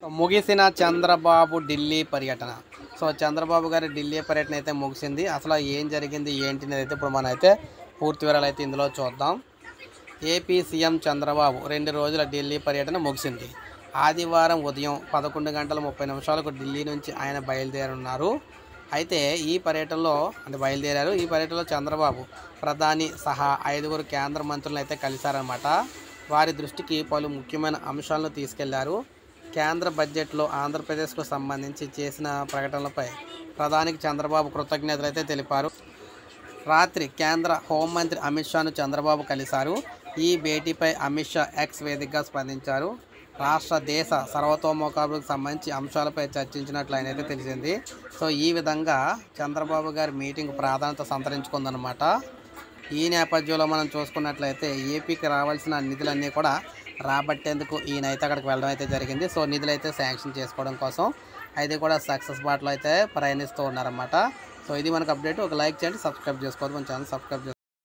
ముగిసిన చంద్రబాబు ఢిల్లీ పర్యటన. చంద్రబాబు గారి ఢిల్లీ పర్యటన అయితే ముగిసింది. అసలు ఏం జరిగింది ఏంటి అనేది అయితే ఇప్పుడు మనం అయితే పూర్తి వివరాలు అయితే ఇందులో చూద్దాం. ఏపీ సీఎం చంద్రబాబు 2 రోజుల ఢిల్లీ పర్యటన ముగిసింది. ఆదివారం ఉదయం 11:30 ఢిల్లీ నుంచి ఆయన బయలుదేరున్నారు. అయితే ఈ పర్యటనలో చంద్రబాబు ప్రధాని సహా 5 కేంద్ర మంత్రులను అయితే కలిశారన్నమాట. వారి దృష్టికి పలు ముఖ్యమైన అంశాలను తీసుకెళ్లారు. కేంద్ర బడ్జెట్లో ఆంధ్రప్రదేశ్కు సంబంధించి చేసిన ప్రకటనలపై ప్రధానికి చంద్రబాబు కృతజ్ఞతలు అయితే తెలిపారు. రాత్రి కేంద్ర హోంమంత్రి అమిత్ షాను చంద్రబాబు కలిశారు. ఈ భేటీపై అమిత్ షా ఎక్స్ వేదికగా స్పందించారు. రాష్ట్ర దేశ సర్వతోముఖాభివృద్ధికి సంబంధించి అంశాలపై చర్చించినట్లు ఆయనైతే తెలిసింది. ఈ విధంగా చంద్రబాబు గారి మీటింగ్ ప్రాధాన్యత సంతరించుకుందనమాట. ఈ నేపథ్యంలో మనం చూసుకున్నట్లయితే ఏపీకి రావాల్సిన నిధులన్నీ కూడా రాబట్టేందుకు ఈయనైతే అక్కడికి వెళ్ళడం అయితే జరిగింది. నిధులు అయితే శాంక్షన్ చేసుకోవడం కోసం అయితే కూడా సక్సెస్ బాటలో అయితే ప్రయాణిస్తూ ఉన్నారన్నమాట. ఇది మనకు అప్డేట్. ఒక లైక్ చేయండి, సబ్స్క్రైబ్ చేసుకోవద్దు, మన ఛానల్ సబ్స్క్రైబ్ చేసుకోండి.